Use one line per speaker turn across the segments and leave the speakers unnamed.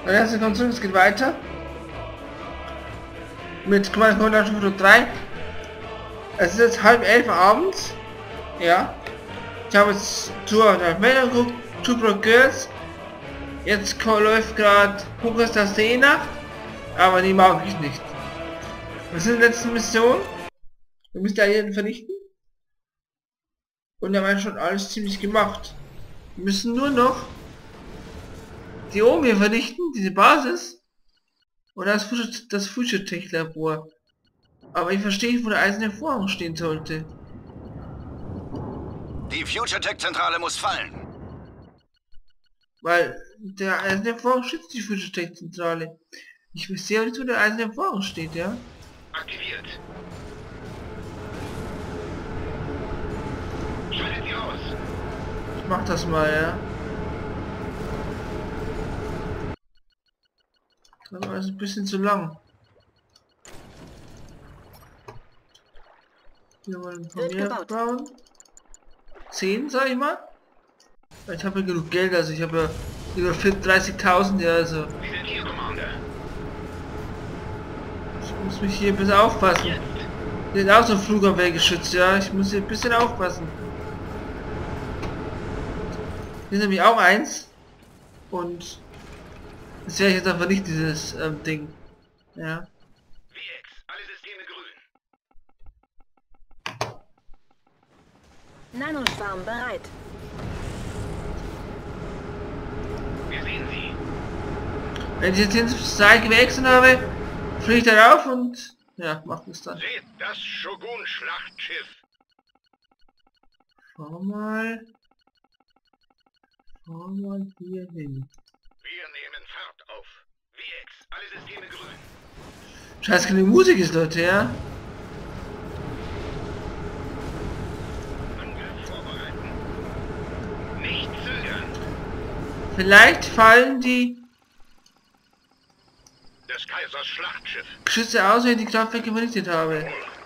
Der erste kommt zurück, es geht weiter. Mit Kommando 3. Es ist jetzt 10:30 abends. Ja. Ich habe jetzt zur Meldung geguckt, Two Broke Girls. Jetzt läuft gerade Hokus der Seenacht. Aber die mag ich nicht. Wir sind in der letzten Mission. Wir müssen da jeden vernichten. Und da haben wir schon alles ziemlich gemacht. Wir müssen nur noch die oben hier vernichten, diese Basis. Und das Future-Tech-Labor. Aber ich verstehe nicht, wo der eiserne Vorhang stehen sollte.
Die Future-Tech-Zentrale muss fallen.
Weil der eiserne Vorhang schützt die Future-Tech-Zentrale. Ich sehe auch nicht, wo der eiserne Vorhang steht, ja?
Aktiviert. Schaltet die aus.
Ich mach das mal, ja. Das ist ein bisschen zu lang. Hier wollen wir von mir bauen. 10, sag ich mal. Ich habe ja genug Geld, also ich habe ja über 30.000, ja, also.
Wir sind hier, Commander.
Ich muss mich hier ein bisschen aufpassen.
Jetzt.
Hier ist auch so ein Flugabwehrgeschütz, ja. Ich muss hier ein bisschen aufpassen. Hier ist nämlich auch eins. Und das wäre jetzt einfach nicht dieses Ding. Ja.
VX, alle Systeme grün.
Nanoschwarm bereit.
Wir sehen sie.
Wenn ich jetzt ins Seil gewechselt habe, fliege ich darauf und ja, macht es dann.
Seht das Shogun-Schlachtschiff.
Fahr mal hier hin.
Wir nehmen Fahrt auf. VX, alle Systeme grün.
Scheiß, keine Musik ist, Leute, ja.
Angriff vorbereiten. Nicht zögern.
Vielleicht fallen die
Des Kaisers Schlachtschiff.
Geschütze aus, wenn ich die Kraftwerke vernichtet habe.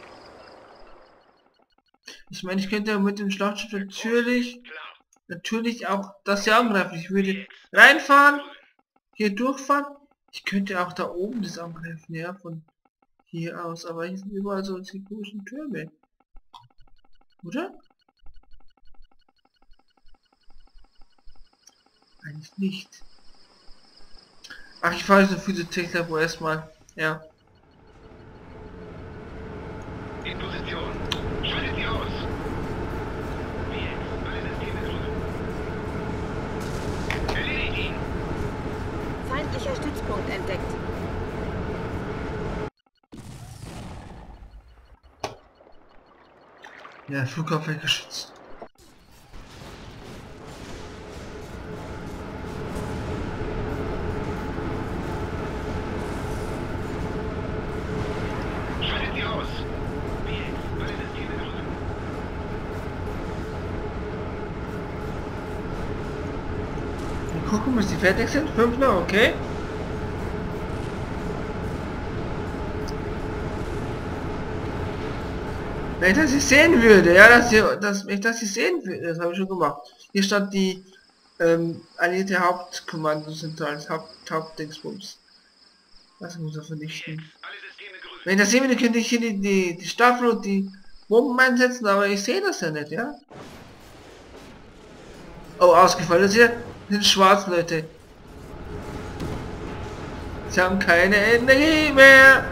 Ich meine, ich könnte mit dem Schlachtschiff natürlich auch das hier angreifen. Ich würde reinfahren, hier durchfahren. Ich könnte auch da oben das angreifen, ja, von hier aus. Aber hier sind überall so die komischen Türme. Oder? Eigentlich nicht. Ach, ich fahre so viele Tech-Labo erstmal. Ja.
In Position. Schaltet sie aus. VX, alle Systeme grün. Erledigt ihn.
Feindlicher Stützpunkt entdeckt.
Ja, Flughafen geschützt.
Schaltet sie aus. VX, alle Systeme grün.
Wir gucken, bis die fertig sind. 5 noch, okay. Wenn ich das hier sehen würde, ja, wenn ich das hier sehen würde, das habe ich schon gemacht. Hier stand die alliierte Hauptkommandozentrale, das Hauptdingsbums. Das muss er vernichten.
Alle Systeme grün.
Wenn ich das sehen würde, könnte ich hier die Staffel und die Bomben einsetzen, aber ich sehe das ja nicht, ja. Oh, ausgefallen. Das hier sind schwarz, Leute. Sie haben keine Energie mehr.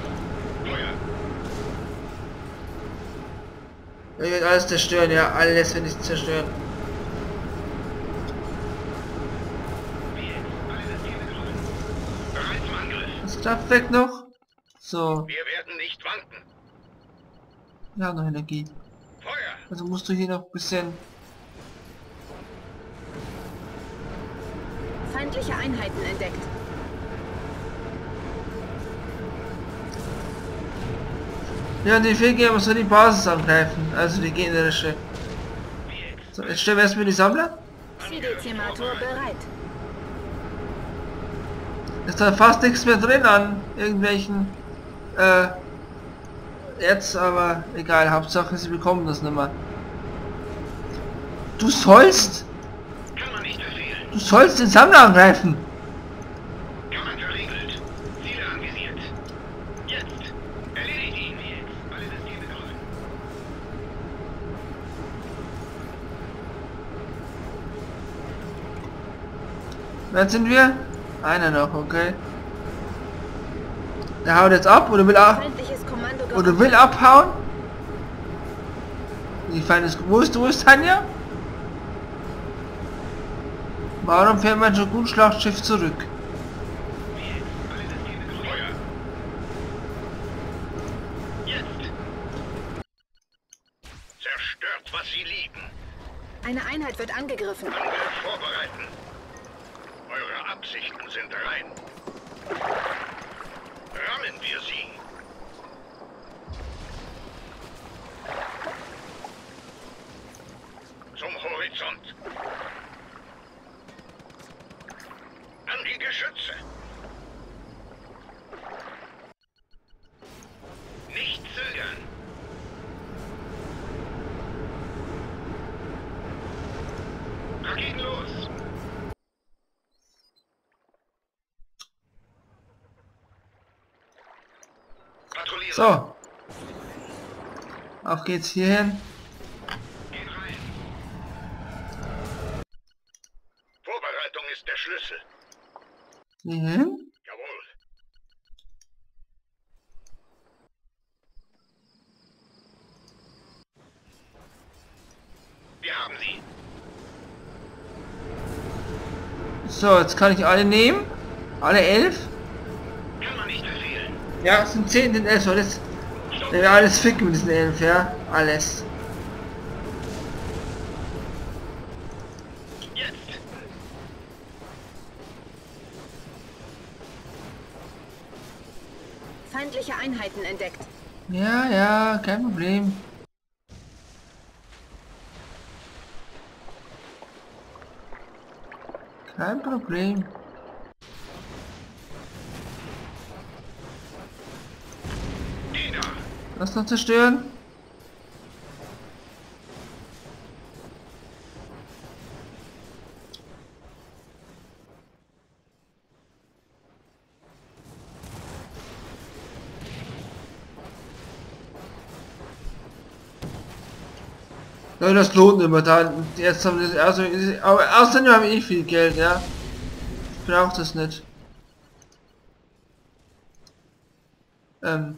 Ich werde alles zerstören, ja, alles werde ich zerstören.
Bereit zum Angriff.
Das Kraftwerk noch. So,
Wir werden nicht wanken.
ja, noch Energie.
Feuer.
Also musst du hier noch ein bisschen.
Feindliche Einheiten entdeckt.
Ja, die Fähigkeit muss nur die Basis angreifen, also die generische. So, jetzt stellen wir erstmal die Sammler.
C-Dezimator bereit.
Ist da fast nichts mehr drin an irgendwelchen jetzt, aber egal, Hauptsache sie bekommen das nicht mehr. Du sollst
Kann man nicht befehlen.
den Sammler angreifen. Wer sind wir? Einer noch, okay. Der haut jetzt ab oder will ab
Feindliches Kommando
oder will abhauen? Die Feind ist. Wo ist Tanja? Warum fährt man schon gut Schlachtschiff zurück?
Feuer. Jetzt. Zerstört, was sie lieben.
Eine Einheit wird angegriffen.
Angriff vorbereiten. Eure Absichten sind rein. Rammen wir sie. Zum Horizont. An die Geschütze. Nicht zögern. Raketen los. Patrouillieren.
So. Auf geht's hierhin.
Geht rein. Vorbereitung ist der Schlüssel.
Hierhin?
Jawohl. Wir haben sie.
So, jetzt kann ich alle nehmen. Alle 11.
Kann man nicht befehlen.
Ja, es sind 10, sind 11. So, das wir alles ficken mit diesen 11, ja. Alles.
Jetzt.
Feindliche Einheiten entdeckt.
Ja, ja, kein Problem. Kein Problem.
Die da.
Lass noch zerstören. Ja, das lohnt immer da. Jetzt haben wir also, aber außerdem haben wir eh viel Geld, ja. Ich brauche das nicht.
Ziel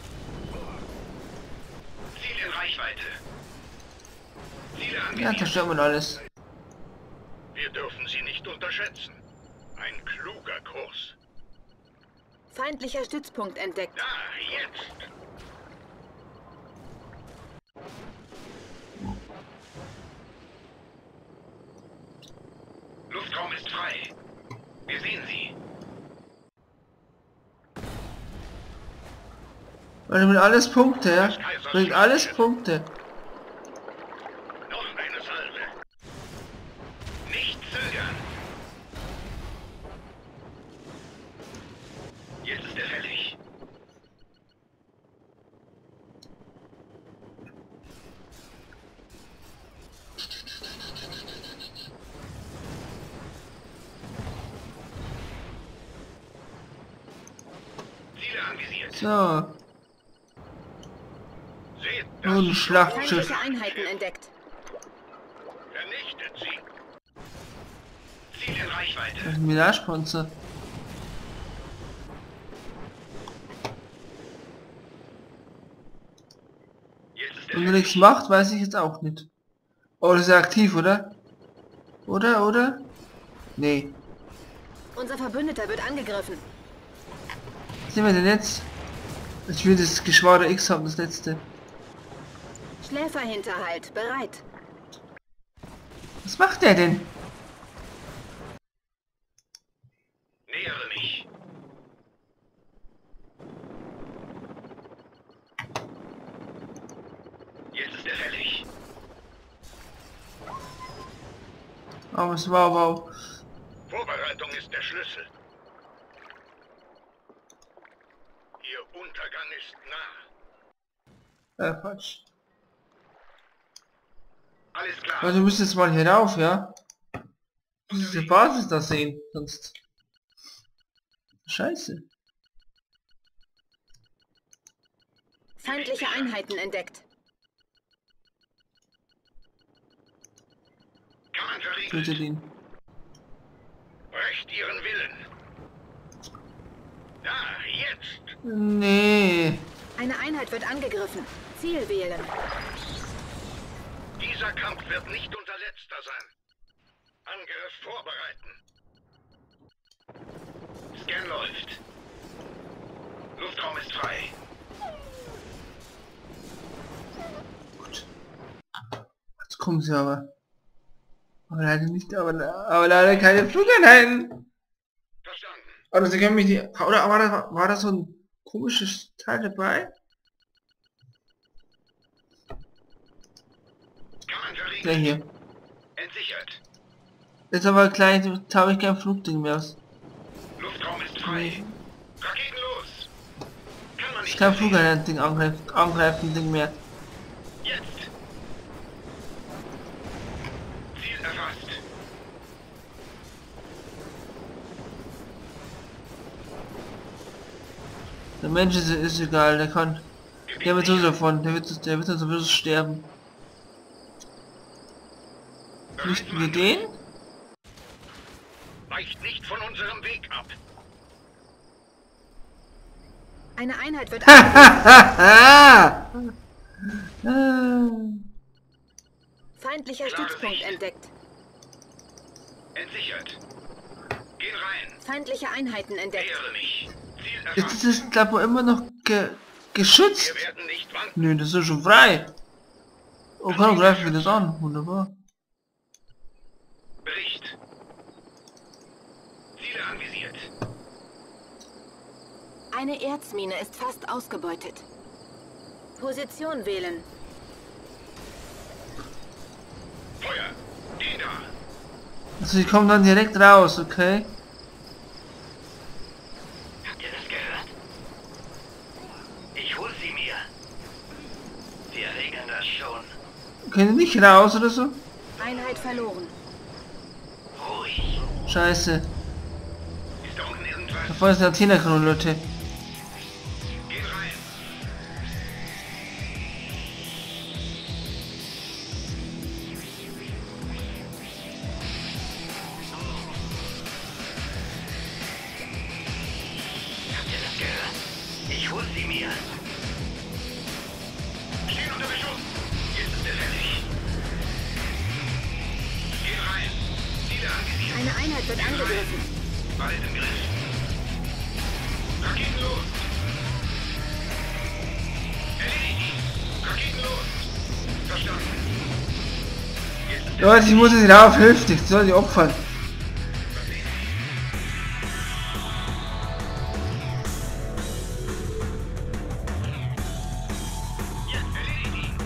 in Reichweite. Ziele
Ja,
angesiedelt.
zerstört man alles.
Wir dürfen sie nicht unterschätzen. Ein kluger Kurs.
Feindlicher Stützpunkt entdeckt.
Da, jetzt. Luftraum ist frei. Wir sehen sie.
Weil bringt alles Punkte, ja. Bringt alles Punkte.
Noch eine Salve. Nicht zögern. Jetzt ist er fällig. Ziele anvisiert.
So.
Seht
Nun ein
das.
Schlachtschiff.
Feindliche Einheiten entdeckt.
Vernichtet sie. Ziel in Reichweite.
Das Mirage-Panzer.
Jetzt ist er
Wenn er nichts macht, weiß ich jetzt auch nicht. Oh, das ist ja aktiv, oder? Oder? Nee.
Unser Verbündeter wird angegriffen.
Was nehmen wir denn jetzt? Ich will das Geschwader X haben, das letzte.
Schläferhinterhalt bereit.
Was macht der denn?
Nähere mich. Jetzt ist er fällig.
Oh, was wow.
Vorbereitung ist der Schlüssel. Ihr Untergang ist nah.
Quatsch.
Alles klar.
Also du müsst jetzt mal hier rauf, ja? Du musst die Basis da sehen, sonst... Scheiße.
Feindliche Einheiten entdeckt.
Kann man
Tötet
verriegeln.
ihn.
Brecht Ihren Willen. Da, jetzt.
Nee.
Eine Einheit wird angegriffen. Ziel wählen.
Dieser Kampf wird nicht unser letzter sein. Angriff vorbereiten. Scan läuft. Luftraum ist frei.
Gut. Jetzt kommen sie aber. Aber leider nicht, aber leider keine Flugeinheiten.
Verstanden.
Oder sie können mich die. Oder war das so ein komisches Teil dabei?
Kammern verriegelt.
Der hier.
Entsichert.
Jetzt aber gleich habe ich kein Flugding mehr aus.
Luftraum ist frei. Raketen los. Kann man nicht.
Kein Flugeinheiten-Ding angreifen Ding mehr.
Jetzt. Ziel erfasst.
Der Mensch ist egal, der kann. Der wird sowieso davon, der wird dann sowieso sterben. Flüchten wir den?
Weicht nicht von unserem Weg ab.
Eine Einheit wird Feindlicher Stützpunkt entdeckt.
Entsichert. Gehen rein.
Feindliche Einheiten entdeckt.
Ehre mich. Ziel
Jetzt
erfasst.
ist das glaube ich immer noch geschützt.
Wir werden nicht wanken.
Nö, das ist schon frei. Okay, dann greifen wir das an. Wunderbar.
Bericht. Ziele anvisiert.
Eine Erzmine ist fast ausgebeutet. Position wählen.
Feuer. Den da.
Also die kommen dann direkt raus, okay?
Habt ihr das gehört? Ich hol sie mir. Wir regeln das schon.
Können die nicht raus oder so?
Einheit verloren.
Ruhig.
Scheiße.
Ist da unten irgendwas?
Da vorne ist eine Athena-Kanone, Leute.
Gehen rein. Habt ihr das gehört? Ich hol sie mir. Stehen unter Beschuss. Jetzt ist er fertig. Gehen rein. Ziele anvisiert.
Eine Einheit wird angegriffen.
Ball im Griff. Raketen los. Erledigt ihn. Raketen los. Verstanden. Jetzt ist
Leute, ich muss jetzt rauf, hilft nicht, soll die opfern.
erledigt ihn.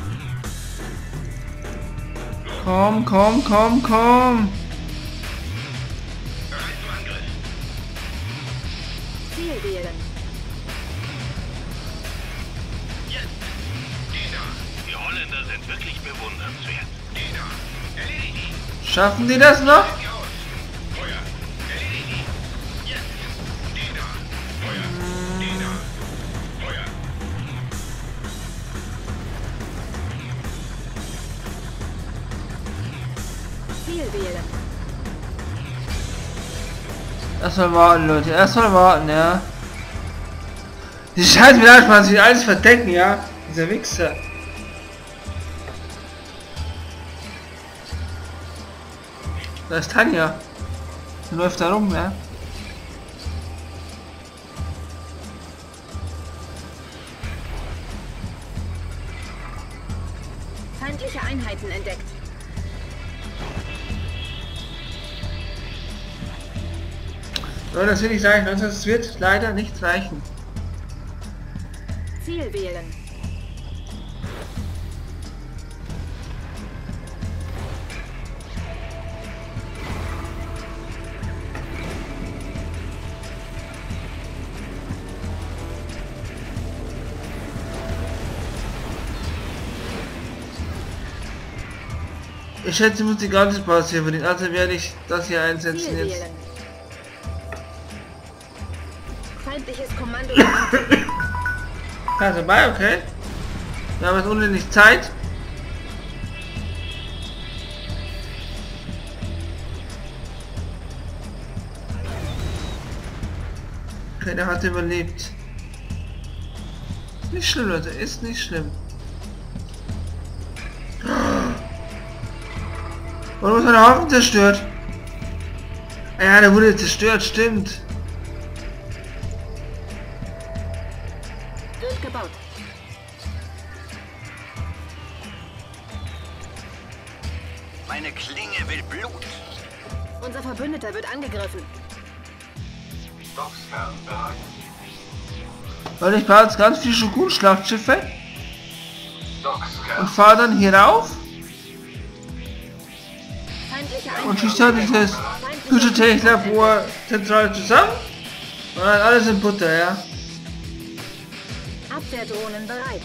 Komm, komm, komm, komm.
Bereit zum Angriff.
Ziel wählen.
Jetzt. Den da. Die Holländer sind wirklich bewundernswert. Den da. Erledigt ihn.
Schaffen die das noch?
Die aus. Feuer. Erledigt ihn. Jetzt. Den da. Feuer. Den da. Feuer.
Ziel wählen.
Erstmal warten, Leute, erstmal warten, ja. Die scheiß Mirage sich alles verdecken, ja. Dieser Wichser. Da ist Tanja. Die läuft da rum, ja.
Feindliche Einheiten entdeckt.
Leute, das will ich sagen, es wird leider nicht reichen.
Ziel wählen.
Ich schätze, ich muss die ganze Pause hier verdienen, also werde ich das hier einsetzen
Ziel
jetzt.
wählen. Feindliches Kommando.
Ja, dabei, okay. Wir haben jetzt unendlich Zeit. Okay, der hat überlebt. Nicht schlimm, Leute, ist nicht schlimm. Warum ist mein Hafen zerstört? Ah ja, der wurde zerstört, stimmt.
Wird gebaut.
Meine Klinge will Blut.
Unser Verbündeter wird angegriffen.
Dockskern bereit.
Weil ich baue jetzt ganz viele Shogun-Schlachtschiffe
Dockskern.
und fahre dann hier rauf
Feindliche
und
Einheiten.
schieße halt dieses Gütertechniklabor zentral zusammen und dann alles in Butter, ja.
Abwehrdrohnen bereit.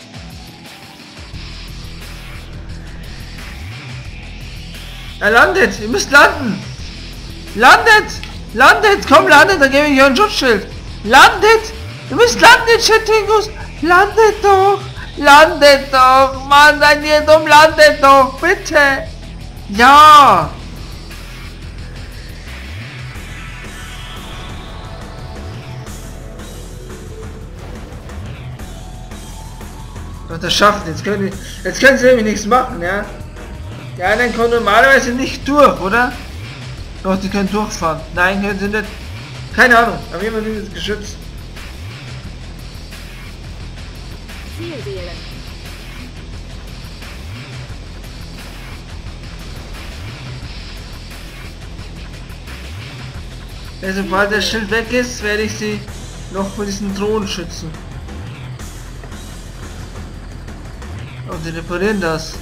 Er landet, ihr müsst landen. Landet! Landet! Komm, landet, dann gebe ich euch ein Schutzschild. Landet! Ihr müsst landen, Chattingus! Landet doch! Landet doch! Mann, seid ihr dumm, landet doch! Bitte! Ja! Doch, das schafft, jetzt können sie nämlich nichts machen, ja? Die anderen kommen normalerweise nicht durch, oder? Doch, die können durchfahren. Nein, können sie nicht. Keine Ahnung, aber jemand dieses Geschütz.
Ziel wählen.
Ja, sobald das Schild weg ist, werde ich sie noch vor diesen Drohnen schützen. Und sie reparieren das.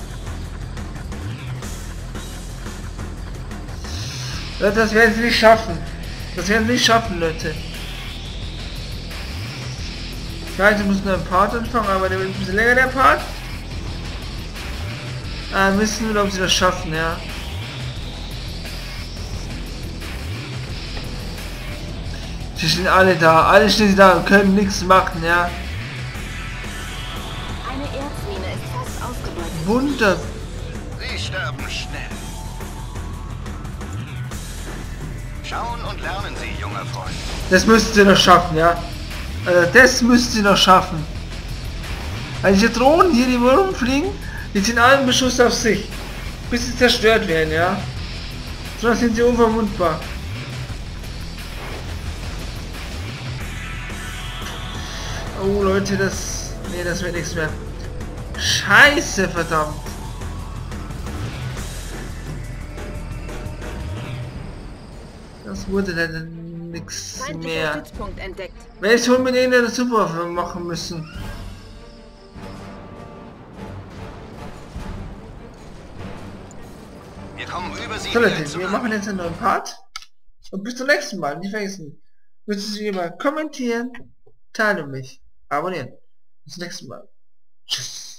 Leute, das werden sie nicht schaffen. Das werden sie nicht schaffen, Leute. Ich weiß, sie müssen nur einen Part anfangen, aber der wird ein bisschen länger, der Part. Wissen wir, ob sie das schaffen, ja. Sie stehen alle da, alle stehen da und können nichts machen, ja.
Eine Erzmine ist fast ausgebeutet.
Wunder.
Sie sterben schnell. Schauen und lernen Sie, junger Freund.
Das müssten sie noch schaffen, ja. Das müssten sie noch schaffen. Also diese Drohnen hier, die rumfliegen, die sind alle einen Beschuss auf sich. Bis sie zerstört werden, ja. Sonst sind sie unverwundbar. Oh Leute, das... Nee, das wird nichts mehr. Scheiße, verdammt. Das wurde leider nichts
Feindlicher
mehr.
Stützpunkt entdeckt.
Welches holen wir denen eine Superwaffe machen müssen?
Wir kommen über Sie
So
wieder
Leute,
zu.
wir machen jetzt einen neuen Part. Und bis zum nächsten Mal. Nicht vergessen. Müssen Sie immer kommentieren, teilen mich, abonnieren. Bis zum nächsten Mal. Tschüss.